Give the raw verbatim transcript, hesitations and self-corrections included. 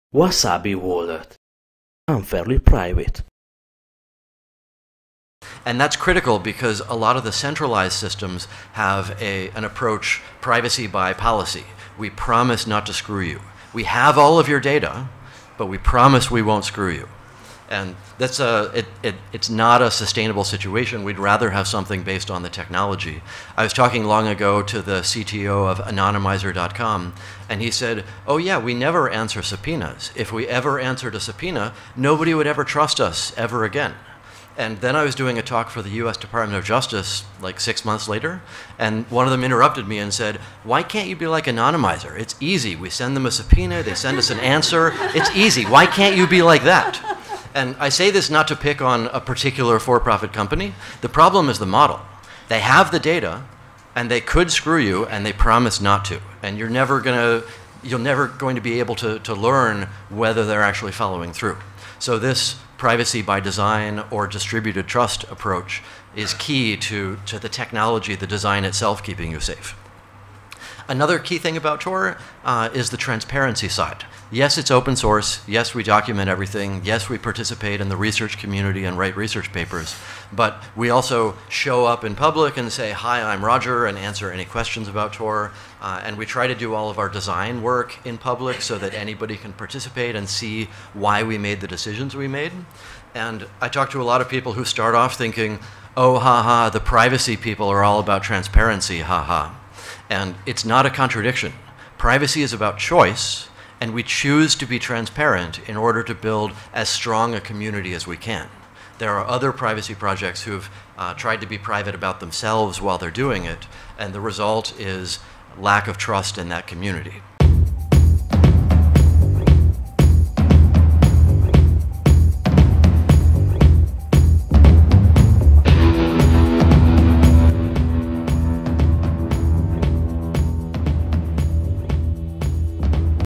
Wasabi wallet. Unfairly private. And that's critical because a lot of the centralized systems have a, an approach privacy by policy. We promise not to screw you. We have all of your data, but we promise we won't screw you. And that's a, it, it, it's not a sustainable situation. We'd rather have something based on the technology. I was talking long ago to the C T O of anonymizer dot com, and he said, oh yeah, we never answer subpoenas. If we ever answered a subpoena, nobody would ever trust us ever again. And then I was doing a talk for the U S Department of Justice like six months later, and one of them interrupted me and said, why can't you be like Anonymizer? It's easy. We send them a subpoena, they send us an answer. It's easy. Why can't you be like that? And I say this not to pick on a particular for-profit company. The problem is the model. They have the data, and they could screw you, and they promise not to. And you're never gonna, you're never going to be able to, to learn whether they're actually following through. So this privacy by design or distributed trust approach is key to, to the technology, the design itself keeping you safe. Another key thing about Tor uh, is the transparency side. Yes, it's open source. Yes, we document everything. Yes, we participate in the research community and write research papers. But we also show up in public and say, hi, I'm Roger, and answer any questions about Tor. Uh, and we try to do all of our design work in public so that anybody can participate and see why we made the decisions we made. And I talk to a lot of people who start off thinking, oh, haha, the privacy people are all about transparency, haha. And it's not a contradiction. Privacy is about choice, and we choose to be transparent in order to build as strong a community as we can. There are other privacy projects who've uh, tried to be private about themselves while they're doing it, and the result is lack of trust in that community.